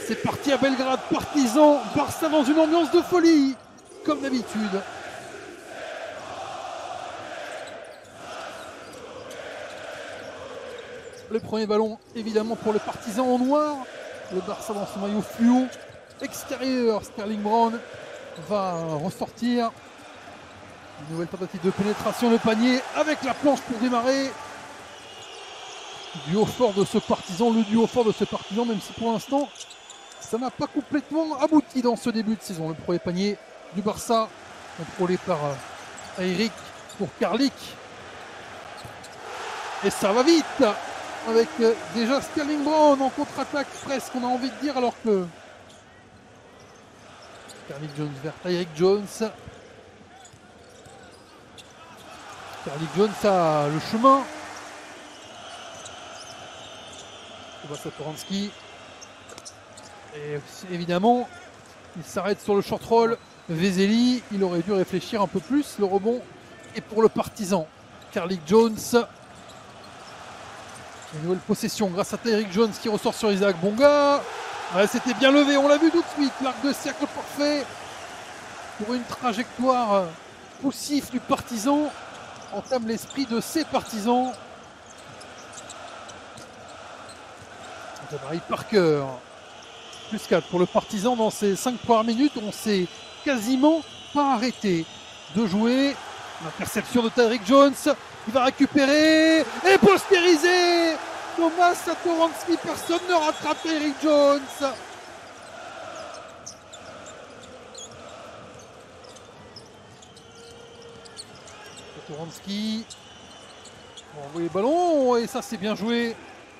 C'est parti à Belgrade, Partizan, Barça dans une ambiance de folie, comme d'habitude. Le premier ballon, évidemment, pour le Partizan en noir. Le Barça dans son maillot fluo. Extérieur, Sterling Brown va ressortir. Une nouvelle tentative de pénétration, le panier avec la planche pour démarrer. Duo fort de ce Partizan, le duo fort de ce Partizan, même si pour l'instant, ça n'a pas complètement abouti dans ce début de saison. Le premier panier du Barça, contrôlé par Eric pour Karlik. Et ça va vite, avec déjà Sterling Brown en contre-attaque presque, on a envie de dire, alors que Karlik Jones vers Eric Jones. Karlik Jones a le chemin. Satoransky. Et évidemment, il s'arrête sur le short roll. Vezeli, il aurait dû réfléchir un peu plus. Le rebond est pour le Partizan. Karlik Jones. Une nouvelle possession grâce à Tyrick Jones qui ressort sur Isaac Bonga. Ouais, c'était bien levé, on l'a vu tout de suite. L'arc de cercle parfait pour une trajectoire poussif du Partizan. Entame l'esprit de ces Partisans. Marie Parker. Plus 4 pour le Partizan dans ces 5 premières minutes. On s'est quasiment pas arrêté de jouer. L'interception de Tyrick Jones. Il va récupérer et postériser. Thomas Satoransky, personne ne rattrape Tyrick Jones. Satoransky. On envoie les ballons et ça c'est bien joué.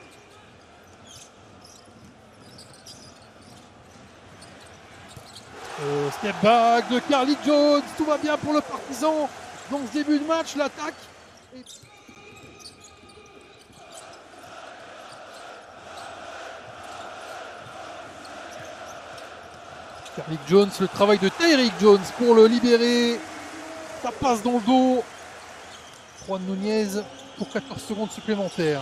Step back de Karlik Jones, tout va bien pour le Partizan dans ce début de match, l'attaque. Karlik Jones, le travail de Tyrick Jones pour le libérer. Ça passe dans le dos. Juan Nunez pour 14 secondes supplémentaires.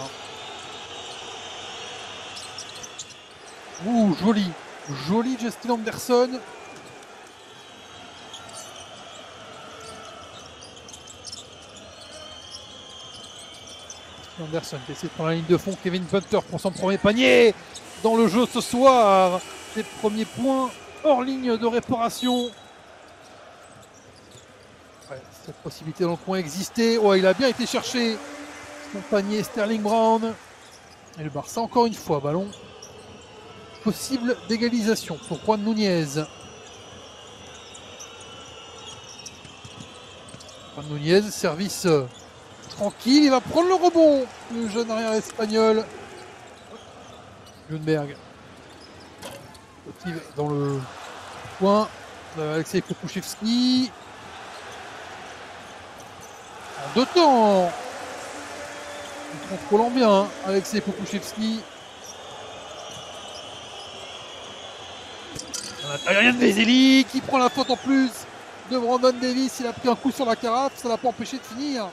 Ouh, joli. Joli Justin Anderson. Anderson qui essaie de prendre la ligne de fond. Kevin Punter pour son premier panier dans le jeu ce soir. Ses premiers points hors ligne de réparation. Ouais, cette possibilité dans le coin existait. Ouais, il a bien été cherché son panier Sterling Brown. Et le Barça encore une fois, ballon possible d'égalisation pour Juan Nunez. Juan Nunez, service tranquille, il va prendre le rebond, le jeune arrière espagnol. Lundberg. Dans le coin, Alexei Pokushevski. En deux temps. Il contrôlant bien, Alexei Pokushevski. Rien de Vezeli qui prend la faute en plus de Brandon Davis. Il a pris un coup sur la carafe, ça l'a pas empêché de finir.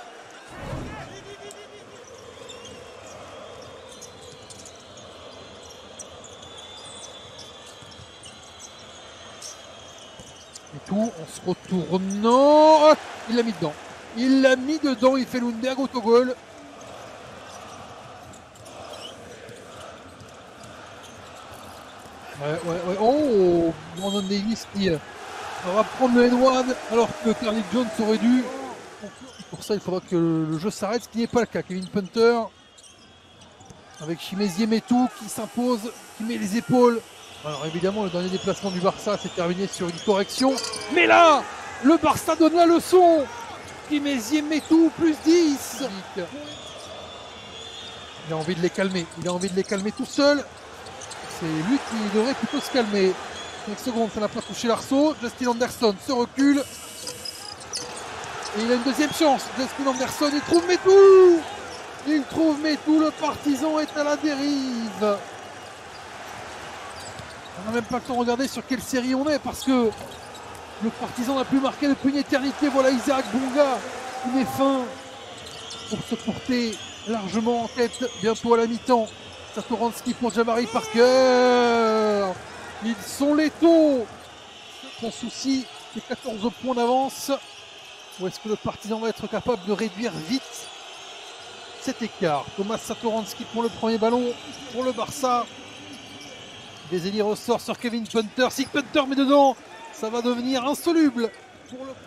Et tout en se retournant. Oh, il l'a mis dedans. Il l'a mis dedans, il fait Lundberg autogol. Ouais. Oh, Brandon Davis qui va prendre le N1 alors que Karlik Jones aurait dû. Pour ça, il faudra que le jeu s'arrête, ce qui n'est pas le cas. Kevin Punter avec Chimezie Metou qui s'impose, qui met les épaules. Alors évidemment, le dernier déplacement du Barça s'est terminé sur une correction. Mais là, le Barça donne la leçon. Chimezie Metou plus 10. Il a envie de les calmer. Il a envie de les calmer tout seul. C'est lui qui devrait plutôt se calmer. 5 secondes, ça n'a pas touché l'arceau. Justin Anderson se recule. Et il a une deuxième chance. Justin Anderson, il trouve Metou. Il trouve Metou. Le Partizan est à la dérive. On n'a même pas le temps de regarder sur quelle série on est parce que le Partizan n'a plus marqué depuis une éternité. Voilà Isaac Bonga qui met fin pour se porter largement en tête bientôt à la mi-temps Satoransky pour Jabari Parker. Ils sont létaux. Son souci, c'est 14 points d'avance. Ou est-ce que le Partizan va être capable de réduire vite cet écart? Thomas Satoransky pour le premier ballon pour le Barça. Vezeli ressort sur Kevin Punter. Si Punter met dedans, ça va devenir insoluble. Pour le...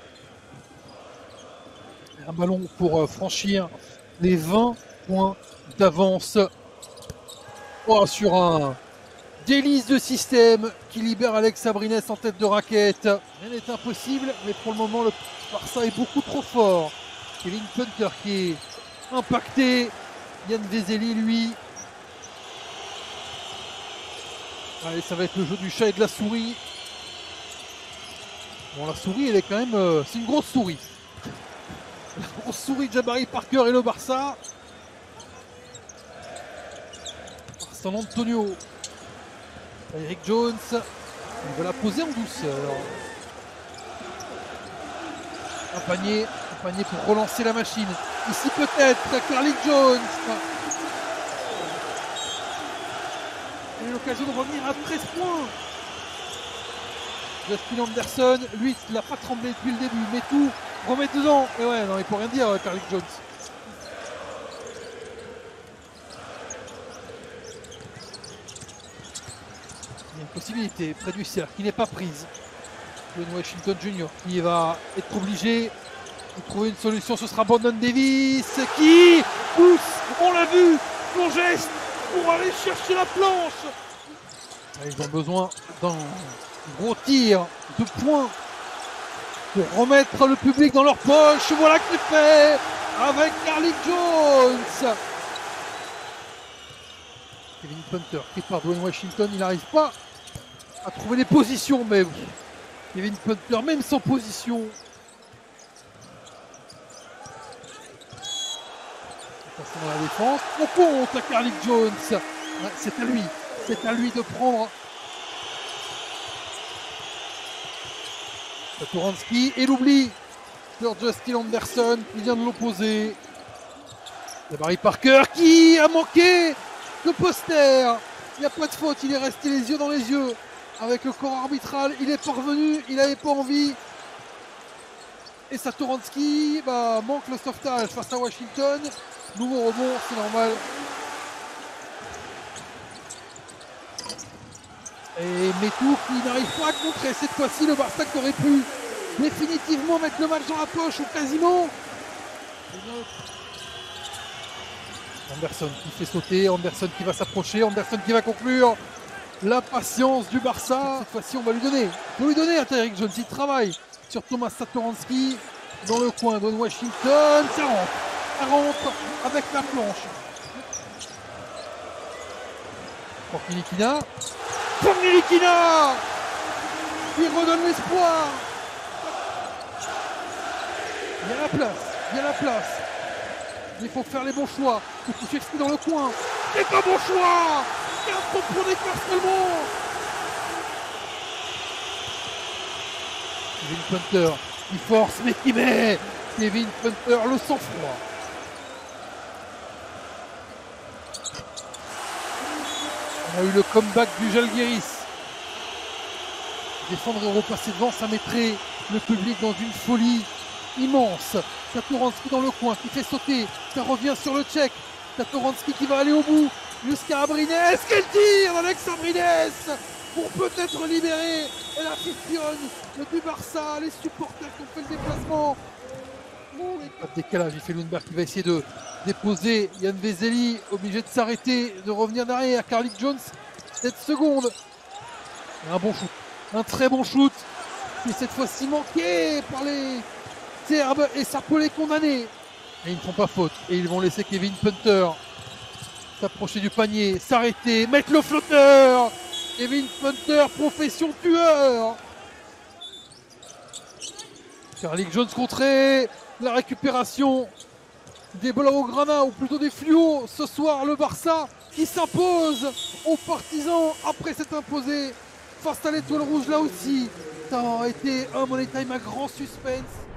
Un ballon pour franchir les 20 points d'avance. Oh, sur un délice de système qui libère Alex Abrines en tête de raquette. Rien n'est impossible, mais pour le moment, le Barça est beaucoup trop fort. Kevin Punter qui est impacté. Yann Vezeli, lui. Allez, ça va être le jeu du chat et de la souris. Bon, la souris, elle est quand même... c'est une grosse souris. La grosse souris de Jabari Parker et le Barça. San Antonio. Eric Jones. Il va la poser en douceur. Un panier pour relancer la machine. Ici peut-être, Carlik Jones. Et l'occasion de revenir à 13 points. Justin Anderson, lui, il n'a pas tremblé depuis le début, mais tout remet dedans. Et ouais, non, il peut rien dire, Carlik Jones. Il y a une possibilité près du cercle qui n'est pas prise. Glenn Washington Jr. qui va être obligé de trouver une solution. Ce sera Brandon Davis qui pousse, on l'a vu, son geste pour aller chercher la planche. Ils ont besoin d'un gros tir de points pour remettre le public dans leur poche. Voilà qui est fait avec Carlik Jones. Kevin Punter pris par Dwayne Washington, il n'arrive pas à trouver les positions, mais Kevin Punter, même sans position. Dans la défense, on compte à Carlik Jones. C'est à lui de prendre. Satoransky et l'oubli sur Justin Anderson qui vient de l'opposer. Jabari Parker qui a manqué le poster. Il n'y a pas de faute, il est resté les yeux dans les yeux. Avec le corps arbitral, il est parvenu, il n'avait pas envie. Et Satoransky manque le sauvetage face à Washington. Nouveau rebond, c'est normal. Et Metou qui n'arrive pas à contrer. Cette fois-ci, le Barça qui aurait pu définitivement mettre le match dans la poche ou quasiment. Anderson qui fait sauter, Anderson qui va s'approcher, Anderson qui va conclure. La patience du Barça. Cette fois-ci, on va lui donner. On va lui donner à Eric Jones. Il travaille sur Thomas Satoransky dans le coin de Washington. Ça rentre avec la planche. Pour Nilikina. Il redonne l'espoir. Il y a la place. Il faut faire les bons choix. Il faut chercher dans le coin. C'est un bon choix. 4 points d'écart seulement. Kevin Punter qui force mais qui met. Kevin Punter le sang-froid. On a eu le comeback du Žalgiris. Défendre et repasser devant, ça mettrait le public dans une folie immense. Satoransky dans le coin qui fait sauter. Ça revient sur le Tchèque. Satoransky qui va aller au bout. Jusqu'à Abrines. Quel tir d'Alex Abrines pour peut-être libérer l'afición du Barça. Les supporters qui ont fait le déplacement. Pas de décalage. Il fait Lundberg qui va essayer de déposer Yann Vezeli. Obligé de s'arrêter, de revenir derrière. Carlik Jones, 7 secondes. Et un bon shoot. Un très bon shoot. Et cette fois-ci manqué par les Serbes. Et ça peut les condamner. Et ils ne font pas faute. Et ils vont laisser Kevin Punter s'approcher du panier, s'arrêter, mettre le flotteur. Kevin Punter, profession tueur. Carlik Jones contré. La récupération des Blaugrana, ou plutôt des fluos. Ce soir, le Barça qui s'impose aux Partisans après s'être imposé face à l'Étoile Rouge là aussi. Ça a été un money time à grand suspense.